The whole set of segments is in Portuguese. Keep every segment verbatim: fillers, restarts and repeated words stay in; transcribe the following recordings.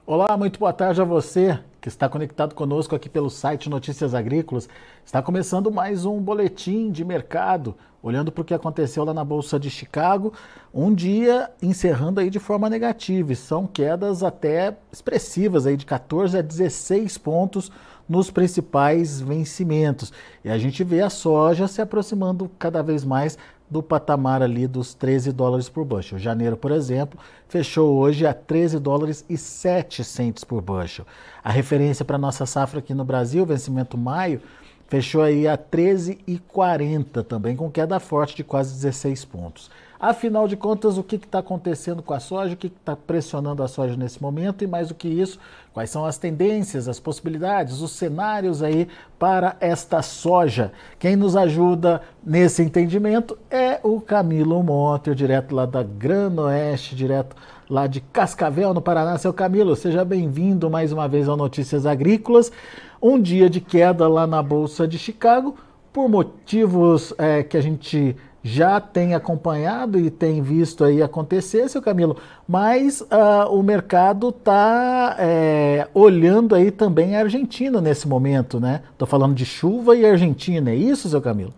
Olá, muito boa tarde a você que está conectado conosco aqui pelo site Notícias Agrícolas. Está começando mais um boletim de mercado, olhando para o que aconteceu lá na Bolsa de Chicago, um dia encerrando aí de forma negativa, e são quedas até expressivas aí de quatorze a dezesseis pontos nos principais vencimentos. E a gente vê a soja se aproximando cada vez mais do patamar ali dos treze dólares por bushel. Janeiro, por exemplo, fechou hoje a treze dólares e sete centavos por bushel. A referência para a nossa safra aqui no Brasil, vencimento maio, fechou aí a treze e quarenta também, com queda forte de quase dezesseis pontos. Afinal de contas, o que está acontecendo com a soja, o que está pressionando a soja nesse momento e, mais do que isso, quais são as tendências, as possibilidades, os cenários aí para esta soja? Quem nos ajuda nesse entendimento é o Camilo Monter, direto lá da Grano Oeste, direto lá de Cascavel, no Paraná. Seu Camilo, seja bem-vindo mais uma vez ao Notícias Agrícolas. Um dia de queda lá na Bolsa de Chicago, por motivos é, que a gente já tem acompanhado e tem visto aí acontecer, seu Camilo, mas uh, o mercado está é, olhando aí também a Argentina nesse momento, né? Estou falando de chuva e Argentina, é isso, seu Camilo?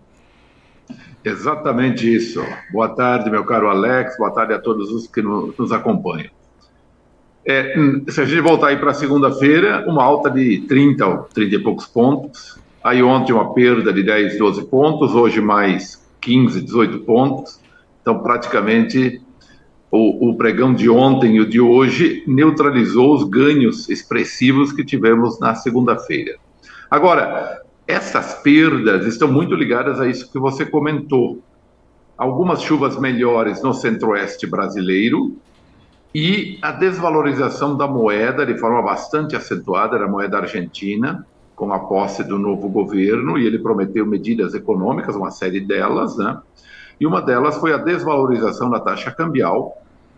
Exatamente isso. Boa tarde, meu caro Alex, boa tarde a todos os que nos acompanham. É, se a gente voltar aí para segunda-feira, uma alta de trinta, trinta e poucos pontos, aí ontem uma perda de dez, doze pontos, hoje mais quinze, dezoito pontos, então praticamente o, o pregão de ontem e o de hoje neutralizou os ganhos expressivos que tivemos na segunda-feira. Agora, essas perdas estão muito ligadas a isso que você comentou. Algumas chuvas melhores no centro-oeste brasileiro e a desvalorização da moeda de forma bastante acentuada, da moeda argentina, com a posse do novo governo, e ele prometeu medidas econômicas, uma série delas, né? E uma delas foi a desvalorização da taxa cambial.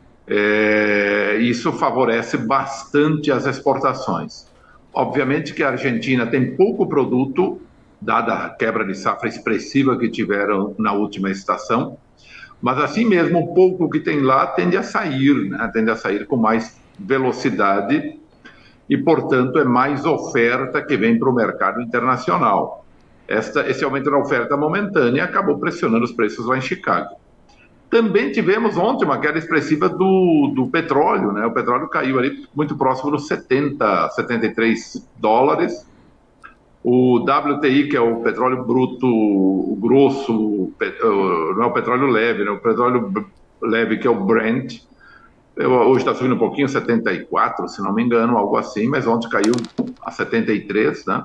É, isso favorece bastante as exportações. Obviamente que a Argentina tem pouco produto, dada a quebra de safra expressiva que tiveram na última estação, mas assim mesmo o pouco que tem lá tende a sair, né? Tende a sair com mais velocidade, e, portanto, é mais oferta que vem para o mercado internacional. Esta, esse aumento na oferta momentânea acabou pressionando os preços lá em Chicago. Também tivemos ontem uma queda expressiva do, do petróleo, né? O petróleo caiu ali muito próximo dos setenta, setenta e três dólares. O W T I, que é o petróleo bruto, o grosso, não é o petróleo leve, né? O petróleo leve, que é o Brent, hoje está subindo um pouquinho, setenta e quatro, se não me engano, algo assim, mas ontem caiu a setenta e três, né?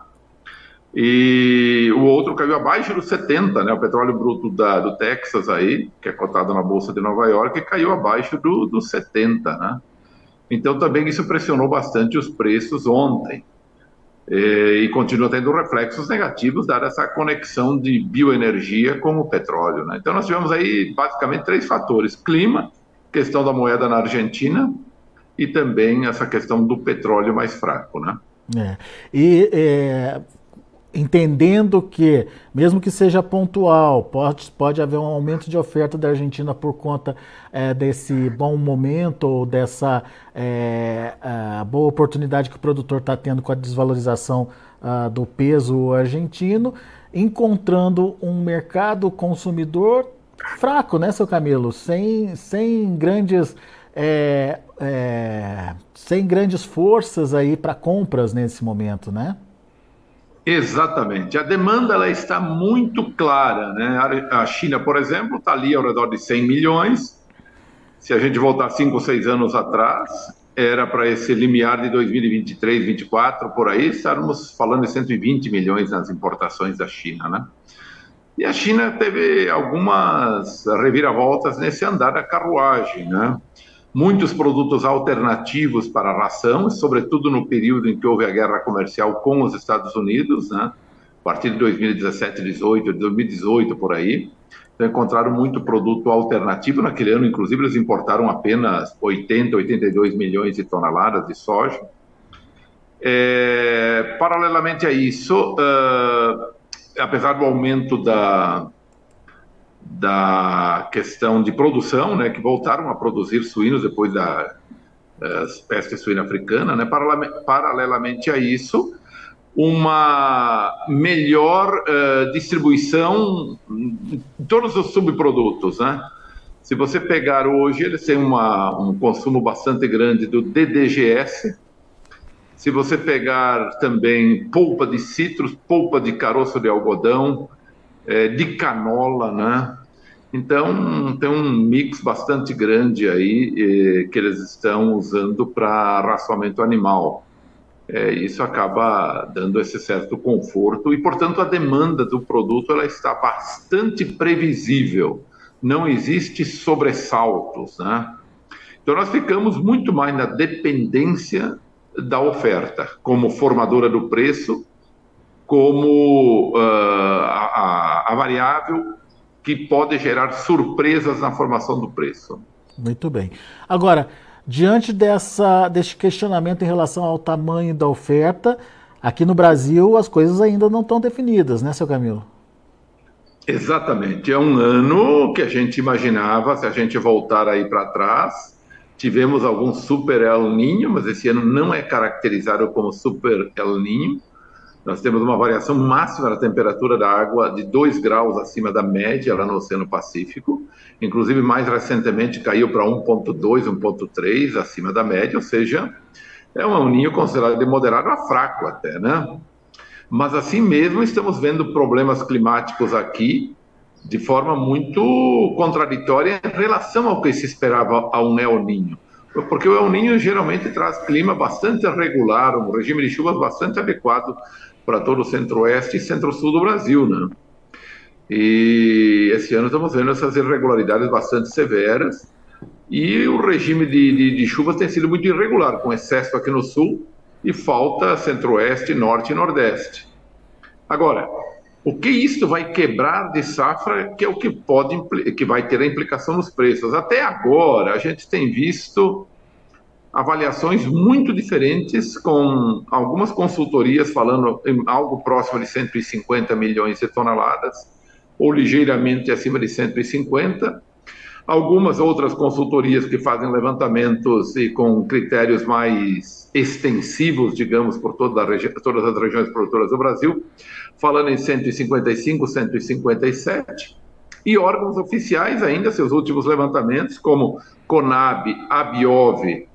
E o outro caiu abaixo dos setenta, né? O petróleo bruto da, do Texas aí, que é cotado na Bolsa de Nova York, caiu abaixo do, dos setenta, né? Então também isso pressionou bastante os preços ontem. E, e continua tendo reflexos negativos, dada essa conexão de bioenergia com o petróleo, né? Então nós tivemos aí basicamente três fatores: clima, questão da moeda na Argentina e também essa questão do petróleo mais fraco, né? É. E é, entendendo que, mesmo que seja pontual, pode, pode haver um aumento de oferta da Argentina por conta é, desse bom momento ou dessa é, boa oportunidade que o produtor está tendo com a desvalorização ah, do peso argentino, encontrando um mercado consumidor fraco, né, seu Camilo? Sem, sem grandes é, é, sem grandes forças aí para compras nesse momento, né? Exatamente. A demanda ela está muito clara, né? A China, por exemplo, está ali ao redor de cem milhões. Se a gente voltar cinco ou seis anos atrás, era para esse limiar de dois mil e vinte e três, vinte e quatro, por aí, estávamos falando de cento e vinte milhões nas importações da China, né? E a China teve algumas reviravoltas nesse andar da carruagem, né? Muitos produtos alternativos para a ração, sobretudo no período em que houve a guerra comercial com os Estados Unidos, né? A partir de dois mil e dezessete, dezoito, dois mil e dezoito, por aí. Então, encontraram muito produto alternativo. Naquele ano, inclusive, eles importaram apenas oitenta, oitenta e dois milhões de toneladas de soja. É, paralelamente a isso, uh, apesar do aumento da, da questão de produção, né, que voltaram a produzir suínos depois da, a peste suína africana, né? Paralelamente a isso, uma melhor uh, distribuição em todos os subprodutos, né? Se você pegar hoje, eles têm uma, um consumo bastante grande do D D G S. Se você pegar também polpa de citros, polpa de caroço de algodão, é, de canola, né? Então, tem um mix bastante grande aí eh, que eles estão usando para raçoamento animal. É, isso acaba dando esse certo conforto e, portanto, a demanda do produto ela está bastante previsível. Não existe sobressaltos, né? Então, nós ficamos muito mais na dependência da oferta, como formadora do preço, como uh, a, a variável que pode gerar surpresas na formação do preço. Muito bem. Agora, diante dessa, desse questionamento em relação ao tamanho da oferta, aqui no Brasil as coisas ainda não estão definidas, né, seu Camilo? Exatamente. É um ano que a gente imaginava, se a gente voltar aí para trás, tivemos algum super El Niño, mas esse ano não é caracterizado como super El Niño. Nós temos uma variação máxima da temperatura da água de dois graus acima da média lá no Oceano Pacífico. Inclusive, mais recentemente, caiu para um ponto dois, um ponto três acima da média, ou seja, é um El Niño considerado de moderado a fraco até, né? Mas assim mesmo estamos vendo problemas climáticos aqui de forma muito contraditória em relação ao que se esperava a um El Niño. Porque o El Niño geralmente traz clima bastante regular, um regime de chuvas bastante adequado para todo o centro-oeste e centro-sul do Brasil, né? E esse ano estamos vendo essas irregularidades bastante severas e o regime de, de, de chuvas tem sido muito irregular, com excesso aqui no sul e falta centro-oeste, norte e nordeste. Agora, o que isto vai quebrar de safra, que é o que pode, que vai ter a implicação nos preços. Até agora, a gente tem visto avaliações muito diferentes, com algumas consultorias falando em algo próximo de cento e cinquenta milhões de toneladas, ou ligeiramente acima de cento e cinquenta. Algumas outras consultorias que fazem levantamentos e com critérios mais extensivos, digamos, por toda a regi- todas as regiões produtoras do Brasil, falando em cento e cinquenta e cinco, cento e cinquenta e sete. E órgãos oficiais ainda, seus últimos levantamentos, como CONAB, ABIOV,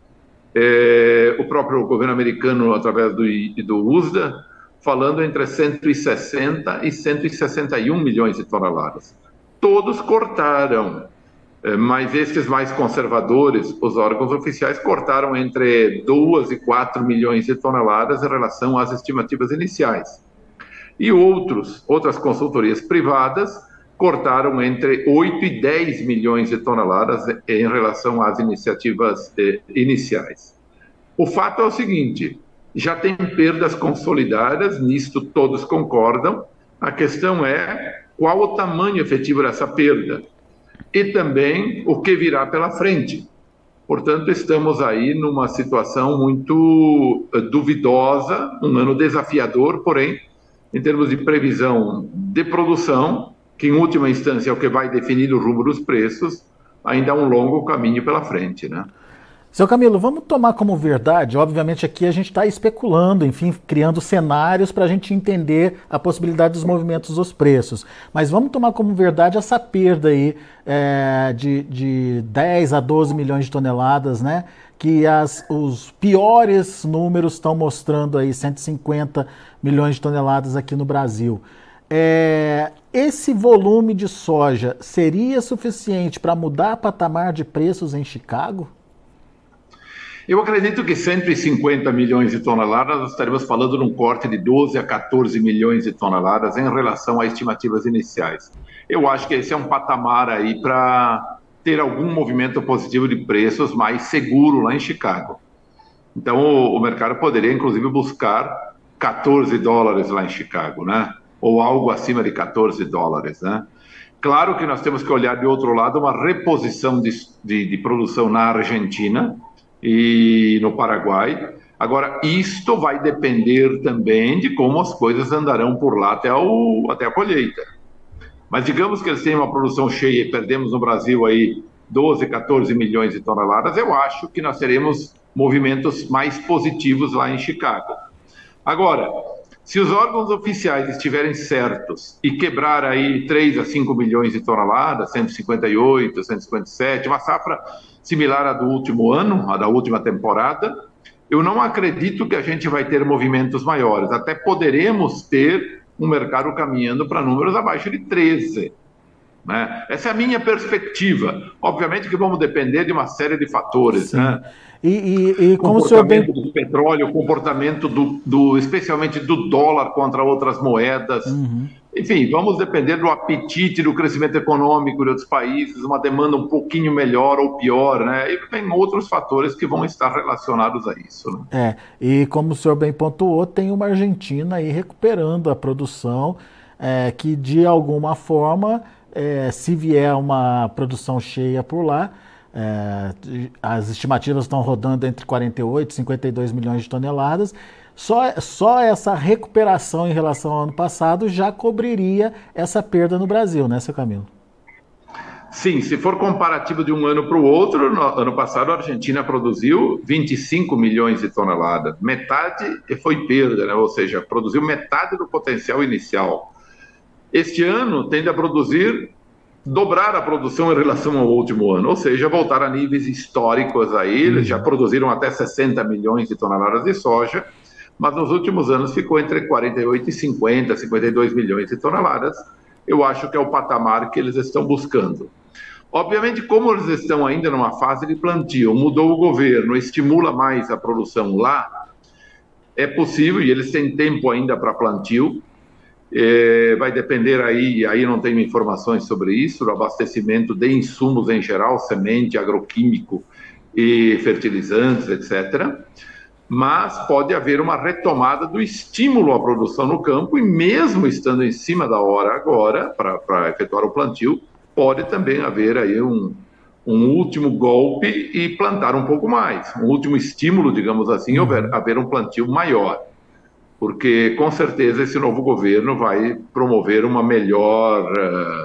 É, o próprio governo americano, através do, do U S D A, falando entre cento e sessenta e cento e sessenta e um milhões de toneladas. Todos cortaram, é, mas estes mais conservadores, os órgãos oficiais, cortaram entre dois e quatro milhões de toneladas em relação às estimativas iniciais. E outros, outras consultorias privadas cortaram entre oito e dez milhões de toneladas em relação às iniciativas eh, iniciais. O fato é o seguinte, já tem perdas consolidadas, nisto todos concordam, a questão é qual o tamanho efetivo dessa perda e também o que virá pela frente. Portanto, estamos aí numa situação muito eh, duvidosa, um ano desafiador, porém, em termos de previsão de produção, que em última instância é o que vai definir o rumo dos preços, ainda há um longo caminho pela frente, né? Seu Camilo, vamos tomar como verdade, obviamente aqui a gente está especulando, enfim, criando cenários para a gente entender a possibilidade dos movimentos dos preços, mas vamos tomar como verdade essa perda aí é, de, de dez a doze milhões de toneladas, né? Que as, os piores números estão mostrando aí cento e cinquenta milhões de toneladas aqui no Brasil. É, esse volume de soja seria suficiente para mudar o patamar de preços em Chicago? Eu acredito que cento e cinquenta milhões de toneladas, nós estaremos falando de um corte de doze a quatorze milhões de toneladas em relação às estimativas iniciais. Eu acho que esse é um patamar aí para ter algum movimento positivo de preços mais seguro lá em Chicago. Então o, o mercado poderia inclusive buscar quatorze dólares lá em Chicago, né? Ou algo acima de quatorze dólares, né? Claro que nós temos que olhar de outro lado uma reposição de, de, de produção na Argentina e no Paraguai. Agora, isto vai depender também de como as coisas andarão por lá até, o, até a colheita. Mas digamos que eles têm uma produção cheia e perdemos no Brasil aí doze, quatorze milhões de toneladas, eu acho que nós teremos movimentos mais positivos lá em Chicago. Agora, se os órgãos oficiais estiverem certos e quebrar aí três a cinco milhões de toneladas, cento e cinquenta e oito, cento e cinquenta e sete, uma safra similar à do último ano, à da última temporada, eu não acredito que a gente vai ter movimentos maiores. Até poderemos ter um mercado caminhando para números abaixo de treze. Né? Essa é a minha perspectiva. Obviamente que vamos depender de uma série de fatores. Né? E, e, e como o senhor bem... do petróleo, o comportamento do, do, especialmente do dólar contra outras moedas. Uhum. Enfim, vamos depender do apetite, do crescimento econômico de outros países, uma demanda um pouquinho melhor ou pior, né? E tem outros fatores que vão estar relacionados a isso. Né? É, e como o senhor bem pontuou, tem uma Argentina aí recuperando a produção, é, que de alguma forma, é, se vier uma produção cheia por lá, é, as estimativas estão rodando entre quarenta e oito e cinquenta e dois milhões de toneladas. Só, só essa recuperação em relação ao ano passado já cobriria essa perda no Brasil, né, seu Camilo? Sim, se for comparativo de um ano para o outro, no ano passado a Argentina produziu vinte e cinco milhões de toneladas. Metade foi perda, né? Ou seja, produziu metade do potencial inicial. Este ano tende a produzir, dobrar a produção em relação ao último ano, ou seja, voltar a níveis históricos aí. Eles já produziram até sessenta milhões de toneladas de soja, mas nos últimos anos ficou entre quarenta e oito e cinquenta, cinquenta e dois milhões de toneladas. Eu acho que é o patamar que eles estão buscando. Obviamente, como eles estão ainda numa fase de plantio, mudou o governo, estimula mais a produção lá, é possível, e eles têm tempo ainda para plantio, é, vai depender aí, aí não tenho informações sobre isso, do abastecimento de insumos em geral, semente, agroquímico e fertilizantes, etcétera, mas pode haver uma retomada do estímulo à produção no campo, e mesmo estando em cima da hora agora, para efetuar o plantio, pode também haver aí um, um último golpe e plantar um pouco mais, um último estímulo, digamos assim, uhum. haver, haver um plantio maior, porque com certeza esse novo governo vai promover uma melhor uh,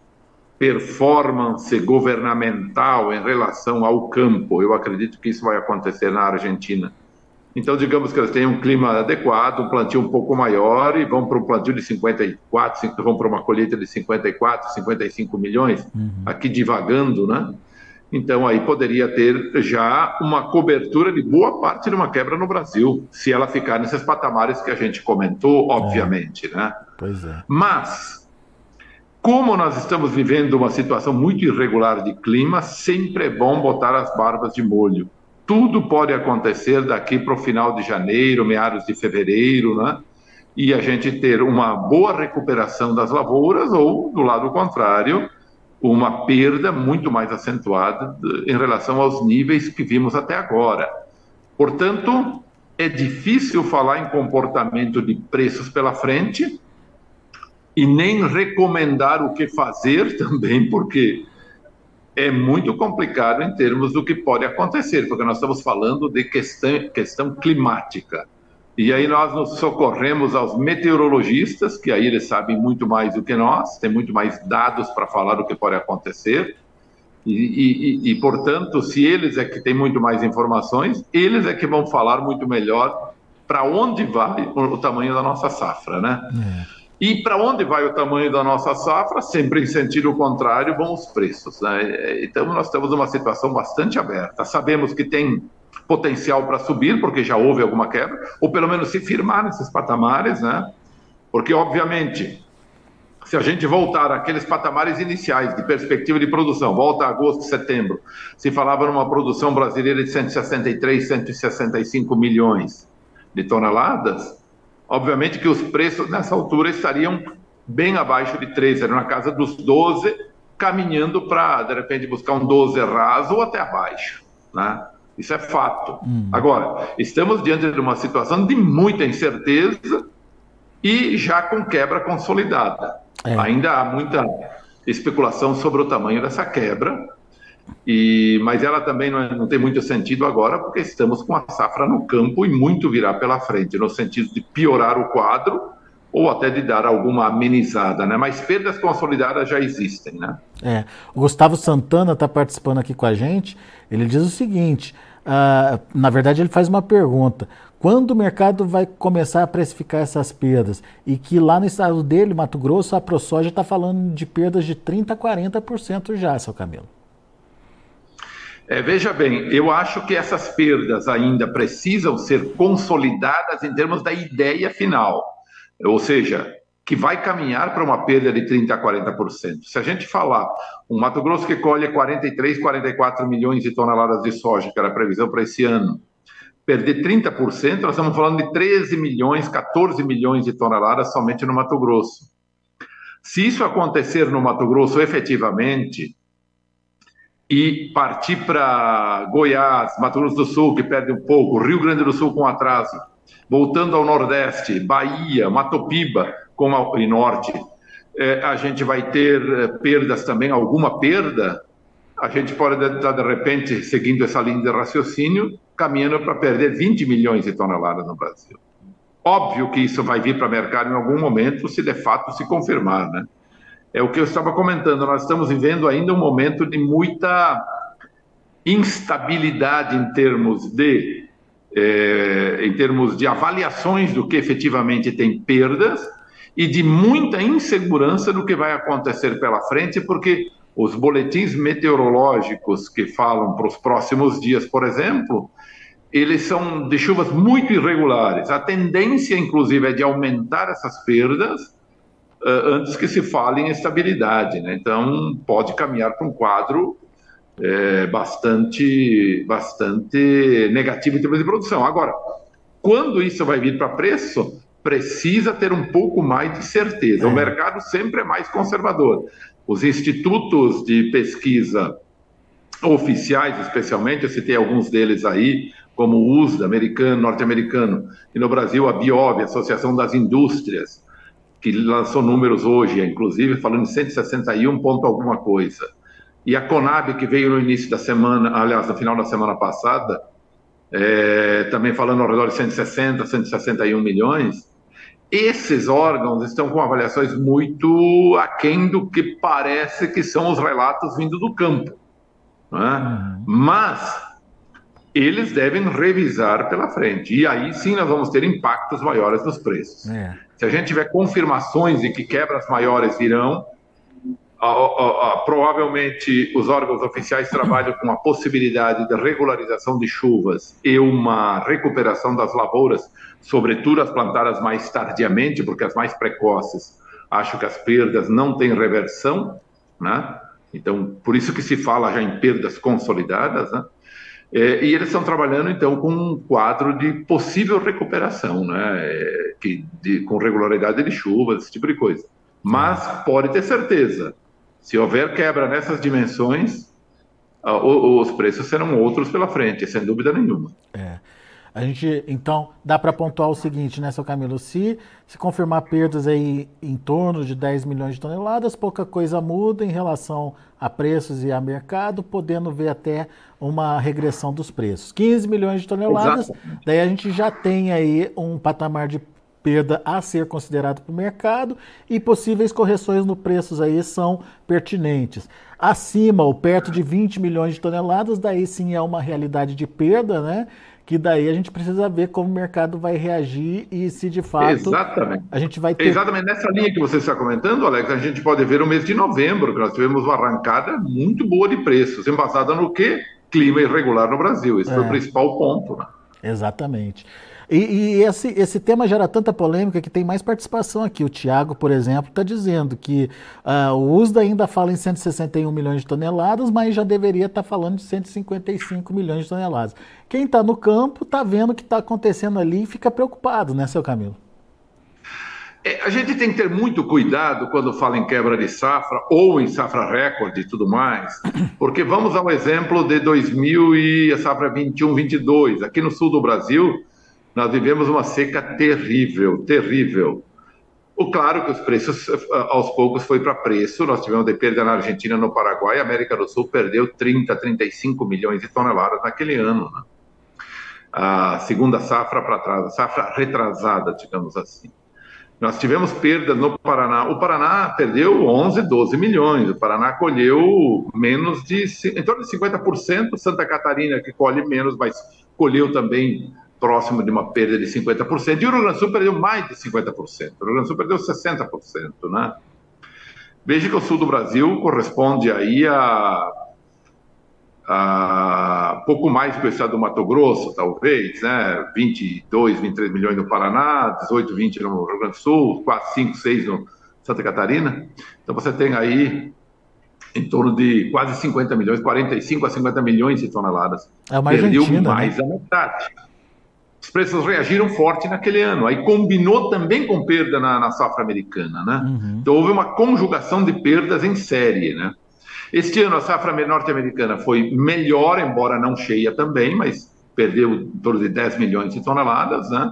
performance governamental em relação ao campo. Eu acredito que isso vai acontecer na Argentina. Então, digamos que eles têm um clima adequado, um plantio um pouco maior, e vão para um plantio de cinquenta e quatro, vão para uma colheita de cinquenta e quatro, cinquenta e cinco milhões, uhum. aqui divagando, né? Então, aí poderia ter já uma cobertura de boa parte de uma quebra no Brasil, se ela ficar nesses patamares que a gente comentou, obviamente, é. né? Pois é. Mas, como nós estamos vivendo uma situação muito irregular de clima, sempre é bom botar as barbas de molho. Tudo pode acontecer daqui para o final de janeiro, meados de fevereiro, né? E a gente ter uma boa recuperação das lavouras ou, do lado contrário, uma perda muito mais acentuada em relação aos níveis que vimos até agora. Portanto, é difícil falar em comportamento de preços pela frente e nem recomendar o que fazer também, porque é muito complicado em termos do que pode acontecer, porque nós estamos falando de questão, questão climática. E aí nós nos socorremos aos meteorologistas, que aí eles sabem muito mais do que nós, têm muito mais dados para falar do que pode acontecer. E, e, e, portanto, se eles é que têm muito mais informações, eles é que vão falar muito melhor para onde vai o, o tamanho da nossa safra, né? É. E para onde vai o tamanho da nossa safra? Sempre em sentido contrário vão os preços, né? Então nós temos uma situação bastante aberta. Sabemos que tem potencial para subir, porque já houve alguma quebra, ou pelo menos se firmar nesses patamares, né? Porque, obviamente, se a gente voltar àqueles patamares iniciais de perspectiva de produção, volta a agosto, setembro, se falava numa produção brasileira de cento e sessenta e três, cento e sessenta e cinco milhões de toneladas, obviamente que os preços nessa altura estariam bem abaixo de treze, era na casa dos doze, caminhando para, de repente, buscar um doze raso ou até abaixo, né? Isso é fato. Hum. Agora, estamos diante de uma situação de muita incerteza e já com quebra consolidada. É. Ainda há muita especulação sobre o tamanho dessa quebra, e, mas ela também não, é, não tem muito sentido agora, porque estamos com a safra no campo e muito virá pela frente, no sentido de piorar o quadro ou até de dar alguma amenizada, né? Mas perdas consolidadas já existem, né? É, o Gustavo Santana está participando aqui com a gente. Ele diz o seguinte: uh, na verdade, ele faz uma pergunta. Quando o mercado vai começar a precificar essas perdas? E que lá no estado dele, Mato Grosso, a ProSoja está falando de perdas de trinta por cento a quarenta por cento já, seu Camilo. É, veja bem, eu acho que essas perdas ainda precisam ser consolidadas em termos da ideia final. Ou seja, que vai caminhar para uma perda de trinta por cento a quarenta por cento. Se a gente falar, um Mato Grosso que colhe quarenta e três, quarenta e quatro milhões de toneladas de soja, que era a previsão para esse ano, perder trinta por cento, nós estamos falando de treze milhões, quatorze milhões de toneladas somente no Mato Grosso. Se isso acontecer no Mato Grosso efetivamente, e partir para Goiás, Mato Grosso do Sul, que perde um pouco, Rio Grande do Sul com atraso, voltando ao Nordeste, Bahia, Mato Piba com a, e Norte, é, a gente vai ter perdas também, alguma perda, a gente pode estar, de repente, seguindo essa linha de raciocínio, caminhando para perder vinte milhões de toneladas no Brasil. Óbvio que isso vai vir para o mercado em algum momento, se de fato se confirmar, né? É o que eu estava comentando, nós estamos vivendo ainda um momento de muita instabilidade em termos de, é, em termos de avaliações do que efetivamente tem perdas e de muita insegurança do que vai acontecer pela frente, porque os boletins meteorológicos que falam para os próximos dias, por exemplo, eles são de chuvas muito irregulares. A tendência, inclusive, é de aumentar essas perdas antes que se fale em estabilidade, né? Então, pode caminhar para um quadro é, bastante, bastante negativo em termos de produção. Agora, quando isso vai vir para preço, precisa ter um pouco mais de certeza. O mercado sempre é mais conservador. Os institutos de pesquisa oficiais, especialmente, eu citei alguns deles aí, como o U S D A, americano, norte-americano, e no Brasil a BIOB, Associação das Indústrias, que lançou números hoje, inclusive, falando em cento e sessenta e um ponto alguma coisa. E a Conab, que veio no início da semana, aliás, no final da semana passada, é, também falando ao redor de cento e sessenta, cento e sessenta e um milhões. Esses órgãos estão com avaliações muito aquém do que parece que são os relatos vindo do campo, não é? Uhum. Mas eles devem revisar pela frente. E aí sim nós vamos ter impactos maiores nos preços. É. Se a gente tiver confirmações de que quebras maiores virão, a, a, a, provavelmente os órgãos oficiais trabalham com a possibilidade de regularização de chuvas e uma recuperação das lavouras, sobretudo as plantadas mais tardiamente, porque as mais precoces, acho que as perdas não têm reversão, né? Então, por isso que se fala já em perdas consolidadas, né? É, e eles estão trabalhando, então, com um quadro de possível recuperação, né? É, que, de, com regularidade de chuvas, esse tipo de coisa. Mas pode ter certeza, se houver quebra nessas dimensões, uh, os preços serão outros pela frente, sem dúvida nenhuma. É. A gente, então, dá para pontuar o seguinte, né, seu Camilo? Se, se confirmar perdas aí em torno de dez milhões de toneladas, pouca coisa muda em relação a preços e a mercado, podendo ver até uma regressão dos preços. quinze milhões de toneladas, exato. Daí a gente já tem aí um patamar de perda a ser considerado para o mercado e possíveis correções no preços aí são pertinentes. Acima ou perto de vinte milhões de toneladas, daí sim é uma realidade de perda, né? Que daí a gente precisa ver como o mercado vai reagir e se de fato Exatamente. a gente vai ter... Exatamente nessa linha que você está comentando, Alex, a gente pode ver o mês de novembro, que nós tivemos uma arrancada muito boa de preços, embasada no quê? Clima irregular no Brasil. Esse é. foi o principal ponto, né? Exatamente. E, e esse, esse tema gera tanta polêmica que tem mais participação aqui. O Tiago, por exemplo, está dizendo que uh, o U S D A ainda fala em cento e sessenta e um milhões de toneladas, mas já deveria estar tá falando de cento e cinquenta e cinco milhões de toneladas. Quem está no campo está vendo o que está acontecendo ali e fica preocupado, né, seu Camilo? É, a gente tem que ter muito cuidado quando fala em quebra de safra ou em safra recorde e tudo mais, porque vamos ao exemplo de dois mil e a safra vinte e um, vinte e dois. Aqui no sul do Brasil, nós vivemos uma seca terrível, terrível. O claro que os preços, aos poucos, foi para preço. Nós tivemos de perda na Argentina, no Paraguai. A América do Sul perdeu trinta, trinta e cinco milhões de toneladas naquele ano, né? A segunda safra para trás, a safra retrasada, digamos assim. Nós tivemos perdas no Paraná. O Paraná perdeu onze, doze milhões. O Paraná colheu menos de, em torno de cinquenta por cento. Santa Catarina, que colhe menos, mas colheu também próximo de uma perda de cinquenta por cento. E o Rio Grande do Sul perdeu mais de cinquenta por cento. O Rio Grande do Sul perdeu sessenta por cento, né? Veja que o sul do Brasil corresponde aí a, a pouco mais que o estado do Mato Grosso, talvez, né? vinte e dois, vinte e três milhões no Paraná, dezoito, vinte no Rio Grande do Sul, quatro, cinco, seis no Santa Catarina. Então você tem aí em torno de quase cinquenta milhões, quarenta e cinco a cinquenta milhões de toneladas. É uma Perdeu Argentina, mais né? da metade. Os preços reagiram forte naquele ano. Aí combinou também com perda na, na safra americana, né? Uhum. Então houve uma conjugação de perdas em série, né? Este ano a safra norte-americana foi melhor, embora não cheia também, mas perdeu em torno de dez milhões de toneladas, né?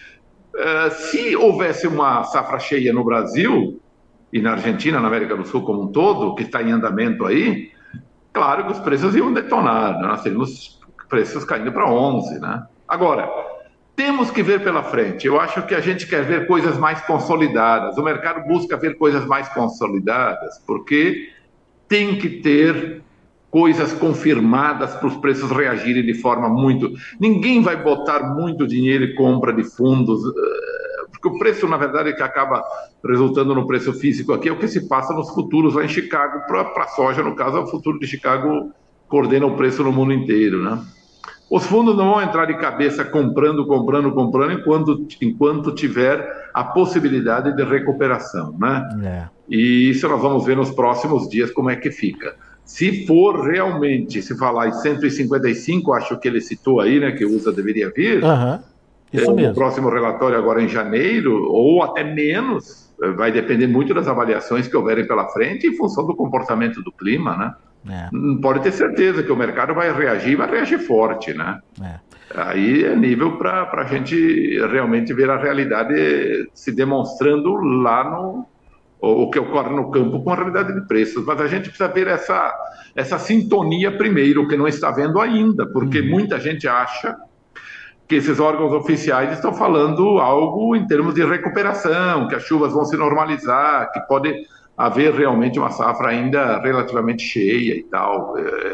Uh, se houvesse uma safra cheia no Brasil e na Argentina, na América do Sul como um todo, que está em andamento aí, claro que os preços iam detonar, né? Nós teríamos preços caindo para onze, né? Agora, temos que ver pela frente. Eu acho que a gente quer ver coisas mais consolidadas. O mercado busca ver coisas mais consolidadas, porque tem que ter coisas confirmadas para os preços reagirem de forma muito... Ninguém vai botar muito dinheiro em compra de fundos, porque o preço, na verdade, que acaba resultando no preço físico aqui é o que se passa nos futuros lá em Chicago, para a soja, no caso, o futuro de Chicago coordena o preço no mundo inteiro, né? Os fundos não vão entrar de cabeça comprando, comprando, comprando, enquanto, enquanto tiver a possibilidade de recuperação, né? É. E isso nós vamos ver nos próximos dias como é que fica. Se for realmente, se falar em cento e cinquenta e cinco, acho que ele citou aí, né, que o U S D A deveria vir, Uhum. Isso é, mesmo. o próximo relatório agora em janeiro, ou até menos, vai depender muito das avaliações que houverem pela frente em função do comportamento do clima, né? É. Pode ter certeza que o mercado vai reagir, vai reagir forte, né? É. Aí é nível para a gente realmente ver a realidade se demonstrando lá no o que ocorre no campo com a realidade de preços. Mas a gente precisa ver essa, essa sintonia primeiro, que não está vendo ainda, porque Uhum. muita gente acha que esses órgãos oficiais estão falando algo em termos de recuperação, que as chuvas vão se normalizar, que pode haver realmente uma safra ainda relativamente cheia e tal.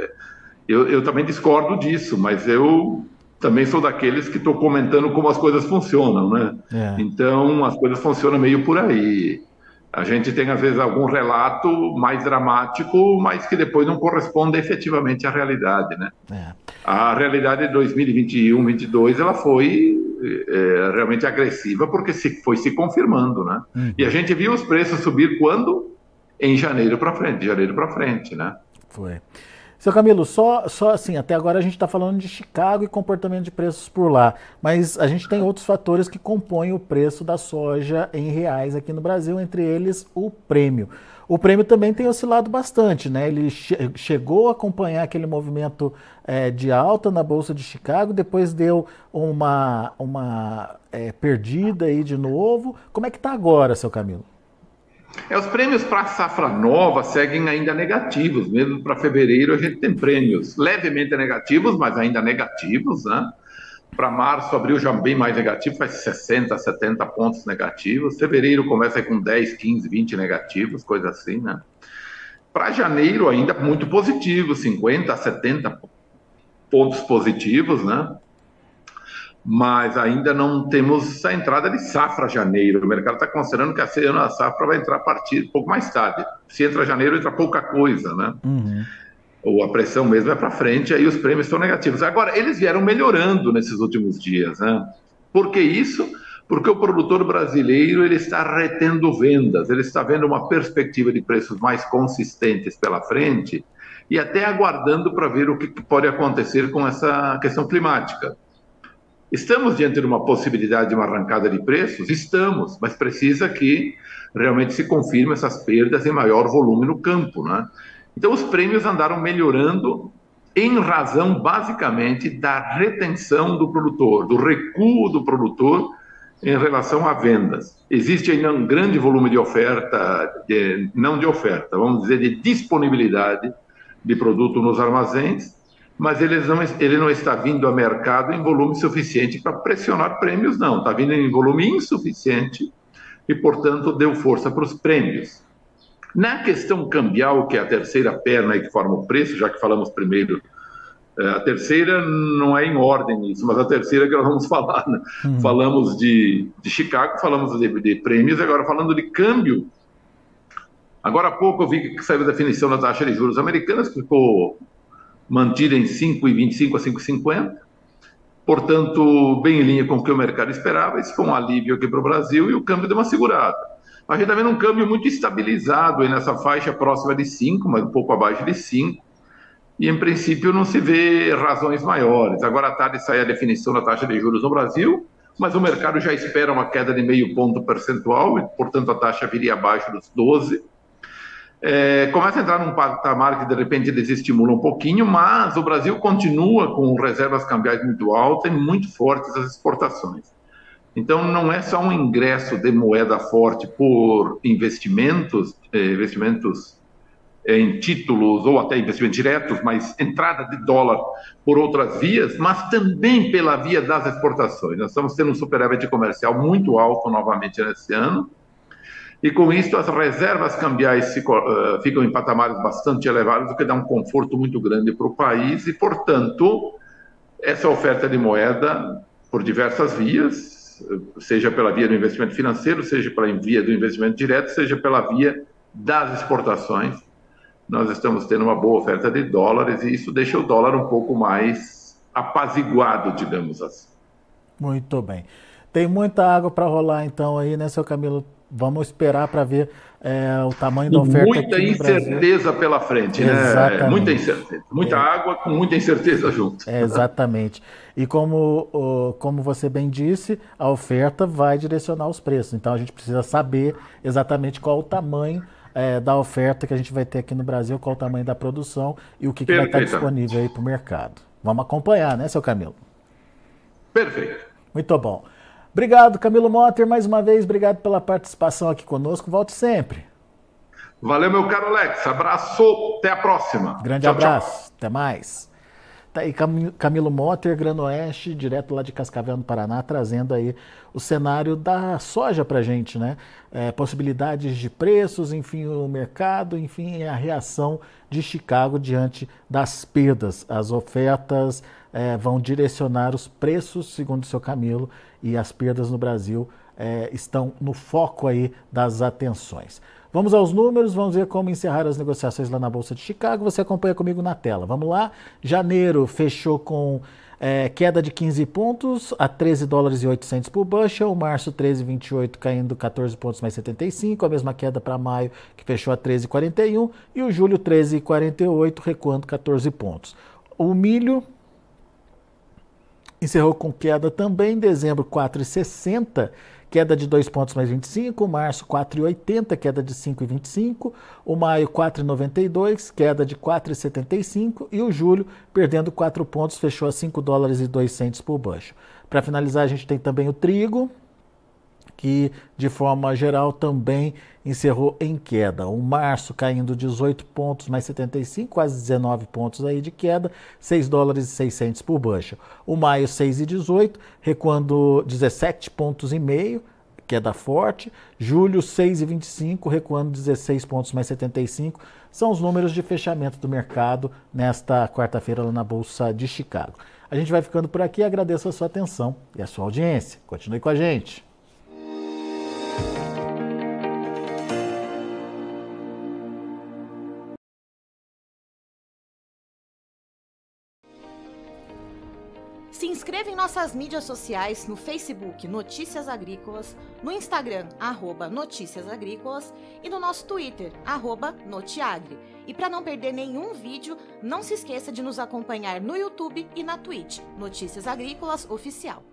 Eu, eu também discordo disso, mas eu também sou daqueles que estou comentando como as coisas funcionam, né? É. Então, as coisas funcionam meio por aí. A gente tem, às vezes, algum relato mais dramático, mas que depois não corresponde efetivamente à realidade, né? É. A realidade de dois mil e vinte e um, vinte e dois, ela foi é, realmente agressiva, porque se, foi se confirmando, né? Uhum. E a gente viu os preços subir quando? Em janeiro para frente, de janeiro para frente, né? Foi. Seu Camilo, só, só assim, até agora a gente está falando de Chicago e comportamento de preços por lá, mas a gente tem outros fatores que compõem o preço da soja em reais aqui no Brasil, entre eles o prêmio. O prêmio também tem oscilado bastante, né? Ele che chegou a acompanhar aquele movimento é, de alta na Bolsa de Chicago, depois deu uma, uma é, perdida aí de novo. Como é que está agora, seu Camilo? É, os prêmios para a safra nova seguem ainda negativos, mesmo para fevereiro a gente tem prêmios levemente negativos, mas ainda negativos, né? Para março, abril já bem mais negativo, faz sessenta, setenta pontos negativos. Fevereiro começa com dez, quinze, vinte negativos, coisa assim, né? Para janeiro ainda muito positivo, cinquenta, setenta pontos positivos, né? Mas ainda não temos a entrada de safra janeiro. O mercado está considerando que a safra vai entrar a partir um pouco mais tarde. Se entra janeiro, entra pouca coisa, né? Uhum. Ou a pressão mesmo é para frente, aí os prêmios estão negativos. Agora, eles vieram melhorando nesses últimos dias, né? Por que isso? Porque o produtor brasileiro ele está retendo vendas, ele está vendo uma perspectiva de preços mais consistentes pela frente e até aguardando para ver o que pode acontecer com essa questão climática. Estamos diante de uma possibilidade de uma arrancada de preços? Estamos, mas precisa que realmente se confirme essas perdas em maior volume no campo, né? Então, os prêmios andaram melhorando em razão, basicamente, da retenção do produtor, do recuo do produtor em relação a vendas. Existe ainda um grande volume de oferta, de, não de oferta, vamos dizer, de disponibilidade de produto nos armazéns, mas ele não, ele não está vindo a mercado em volume suficiente para pressionar prêmios, não. Está vindo em volume insuficiente e, portanto, deu força para os prêmios. Na questão cambial, que é a terceira perna que forma o preço, já que falamos primeiro, a terceira não é em ordem isso, mas a terceira que nós vamos falar, né? Uhum. Falamos de, de Chicago, falamos de, de prêmios, agora falando de câmbio. Agora há pouco eu vi que saiu a definição da taxa de juros americanas, que ficou mantida em cinco vírgula vinte e cinco a cinco vírgula cinquenta, portanto, bem em linha com o que o mercado esperava. Isso foi um alívio aqui para o Brasil e o câmbio deu uma segurada. A gente está vendo um câmbio muito estabilizado aí nessa faixa próxima de cinco, mas um pouco abaixo de cinco, e em princípio não se vê razões maiores. Agora à tarde sai a definição da taxa de juros no Brasil, mas o mercado já espera uma queda de meio ponto percentual, e portanto a taxa viria abaixo dos doze. É, começa a entrar num patamar que de repente desestimula um pouquinho, mas o Brasil continua com reservas cambiais muito altas e muito fortes as exportações. Então não é só um ingresso de moeda forte por investimentos, eh, investimentos em títulos ou até investimentos diretos, mas entrada de dólar por outras vias, mas também pela via das exportações. Nós estamos tendo um superávit comercial muito alto novamente nesse ano, e com isso as reservas cambiais ficam, uh, ficam em patamares bastante elevados, o que dá um conforto muito grande para o país, e, portanto, essa oferta de moeda por diversas vias, seja pela via do investimento financeiro, seja pela via do investimento direto, seja pela via das exportações, nós estamos tendo uma boa oferta de dólares, e isso deixa o dólar um pouco mais apaziguado, digamos assim. Muito bem. Tem muita água para rolar então aí, né, seu Camilo? Vamos esperar para ver é, o tamanho da oferta. Muita aqui incerteza pela frente, exatamente, né? Muita incerteza. Muita é. água com muita incerteza junto. É, exatamente. E como, como você bem disse, a oferta vai direcionar os preços. Então a gente precisa saber exatamente qual o tamanho é, da oferta que a gente vai ter aqui no Brasil, qual o tamanho da produção e o que, que vai estar disponível aí para o mercado. Vamos acompanhar, né, seu Camilo? Perfeito. Muito bom. Obrigado, Camilo Motter, mais uma vez, obrigado pela participação aqui conosco, volte sempre. Valeu, meu caro Alex, abraço, até a próxima. Grande tchau, abraço, tchau. Até mais. Tá aí Camilo Motter, Granoeste, direto lá de Cascavel, no Paraná, trazendo aí o cenário da soja pra gente, né? É, possibilidades de preços, enfim, o mercado, enfim, a reação de Chicago diante das perdas. As ofertas é, vão direcionar os preços, segundo o seu Camilo, e as perdas no Brasil é, estão no foco aí das atenções. Vamos aos números, vamos ver como encerrar as negociações lá na Bolsa de Chicago. Você acompanha comigo na tela. Vamos lá. Janeiro fechou com é, queda de quinze pontos a treze dólares e oitocentos por bushel. Março treze vírgula vinte e oito caindo catorze pontos mais setenta e cinco. A mesma queda para maio, que fechou a treze vírgula quarenta e um. E o julho treze vírgula quarenta e oito, recuando catorze pontos. O milho encerrou com queda também. Dezembro quatro vírgula sessenta. Queda de dois pontos mais vinte e cinco, março quatro vírgula oitenta, queda de cinco vírgula vinte e cinco, o maio quatro vírgula noventa e dois, queda de quatro vírgula setenta e cinco e o julho, perdendo quatro pontos, fechou a cinco dólares e dois centos por bushel. Para finalizar, a gente tem também o trigo, que de forma geral também encerrou em queda. O março caindo dezoito pontos mais setenta e cinco, quase dezenove pontos aí de queda, seis dólares e seiscentos por bushel. O maio seis vírgula dezoito, recuando dezessete pontos e meio, queda forte. Julho seis vírgula vinte e cinco, recuando dezesseis pontos mais setenta e cinco. São os números de fechamento do mercado nesta quarta-feira lá na Bolsa de Chicago. A gente vai ficando por aqui, agradeço a sua atenção e a sua audiência. Continue com a gente. Se inscreva em nossas mídias sociais no Facebook Notícias Agrícolas, no Instagram arroba Notícias Agrícolas e no nosso Twitter arroba Notiagre. E para não perder nenhum vídeo, não se esqueça de nos acompanhar no YouTube e na Twitch Notícias Agrícolas Oficial.